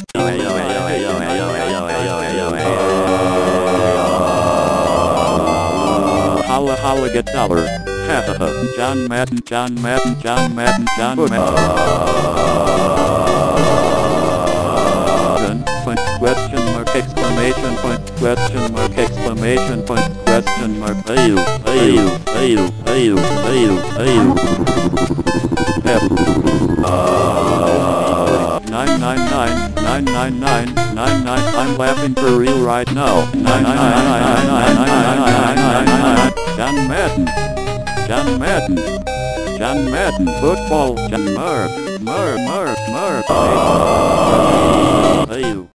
Holla holla get dollar. Ha ha ha. John Madden, John Madden, John Madden, John Madden. Point, question mark, exclamation point, question mark, exclamation point, question mark. Ayu, ayu, ayu, ayu, ayu, ayu. F. 999. I'm laughing for real right now. 999. John Madden. John Madden. John Madden. Football. John Mark. Mark. Ayu.